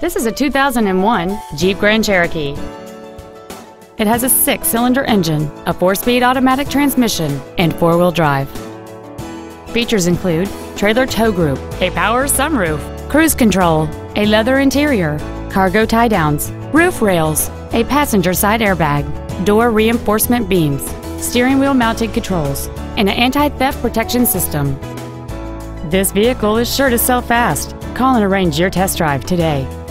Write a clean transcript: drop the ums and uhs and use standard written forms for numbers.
This is a 2001 Jeep Grand Cherokee. It has a 6-cylinder engine, a 4-speed automatic transmission, and 4-wheel drive. Features include trailer tow group, a power sunroof, cruise control, a leather interior, cargo tie-downs, roof rails, a passenger side airbag, door reinforcement beams, steering wheel mounted controls, and an anti-theft protection system. This vehicle is sure to sell fast. Call and arrange your test drive today.